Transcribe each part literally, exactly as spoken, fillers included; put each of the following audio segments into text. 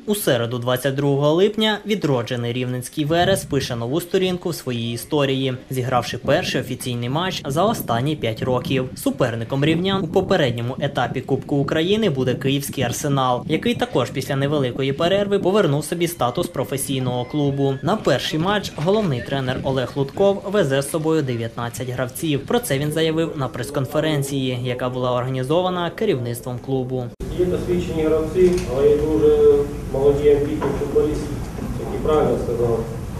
У середу, двадцять другого липня, відроджений Рівненський Верес пише нову сторінку в своїй історії, зігравши перший офіційний матч за останні п'ять років. Суперником рівнян у попередньому етапі Кубку України буде Київський Арсенал, який також після невеликої перерви повернув собі статус професійного клубу. На перший матч головний тренер Олег Лутков везе з собою дев'ятнадцять гравців. Про це він заявив на прес-конференції, яка була організована керівництвом клубу. Є досвідчені гравці, але є дуже молоді амбітні футболісти, які правильно сказав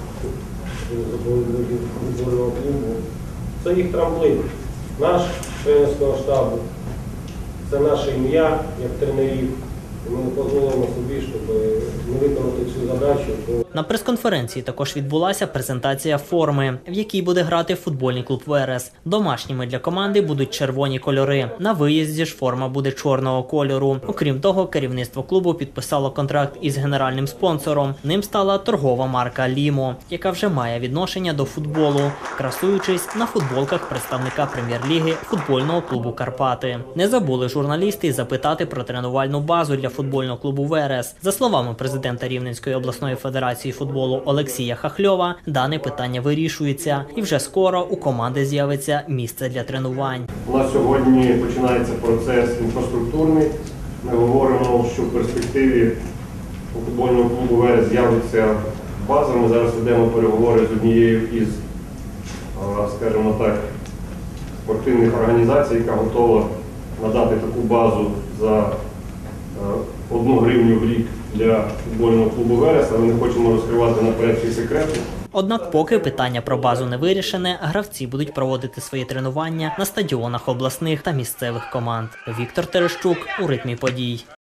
футбольного клубу. Це їх трамплин, наш тренерського штабу, це наше ім'я як тренерів. Ми не дозволимо собі, щоб не виконати цю задачу. На прес-конференції також відбулася презентація форми, в якій буде грати футбольний клуб «Верес». Домашніми для команди будуть червоні кольори. На виїзді ж форма буде чорного кольору. Окрім того, керівництво клубу підписало контракт із генеральним спонсором. Ним стала торгова марка «Лімо», яка вже має відношення до футболу, красуючись на футболках представника прем'єр-ліги футбольного клубу «Карпати». Не забули журналісти запитати про тренувальну базу для футбольного клубу «Верес». За словами президента Рівненської обласної федерації футболу Олексія Хахльова, дане питання вирішується, і вже скоро у команди з'явиться місце для тренувань. У нас сьогодні починається процес інфраструктурний. Ми говоримо, що в перспективі у футбольного клубу «Верес» з'явиться база. Ми зараз ведемо переговори з однією із, скажімо так, спортивних організацій, яка готова надати таку базу за одну гривню в рік для футбольного клубу «Верес», але не хочемо розкривати наперед всі секрети. Однак поки питання про базу не вирішене, гравці будуть проводити свої тренування на стадіонах обласних та місцевих команд. Віктор Терещук у ритмі подій.